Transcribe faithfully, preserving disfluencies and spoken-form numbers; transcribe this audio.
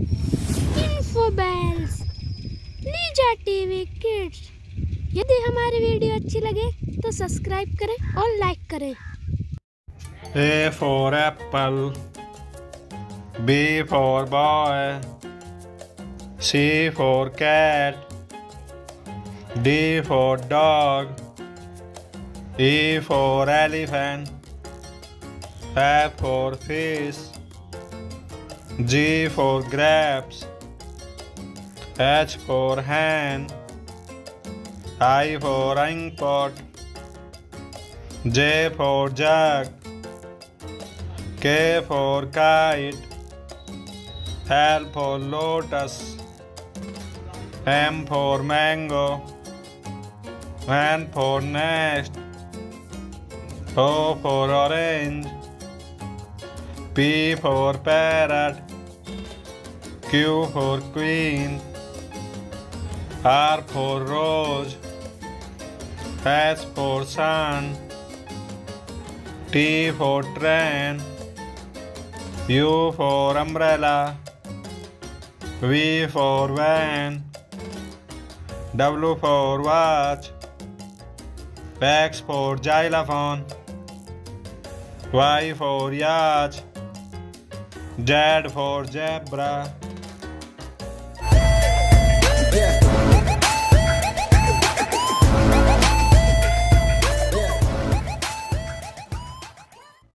Info bells लीजा TV kids. यदि हमारी वीडियो अच्छी लगे तो सब्सक्राइब करें और लाइक करें। A for apple, B for boy, C for cat, D for dog, E for elephant, F for fish, G for grapes, H for hen, I for inkpot, J for jug, K for kite, L for lotus, M for mango, N for nest, O for orange, P for parrot, Q for queen, R for rose, S for sun, T for train, U for umbrella, V for van, W for watch, X for xylophone, Y for yacht, Z for zebra,